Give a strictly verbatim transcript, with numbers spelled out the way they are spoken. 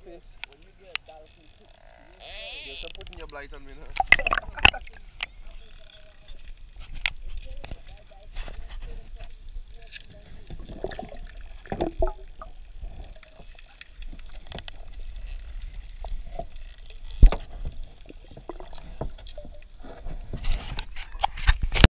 fish. When you get dolphin, you're putting your blight on me now.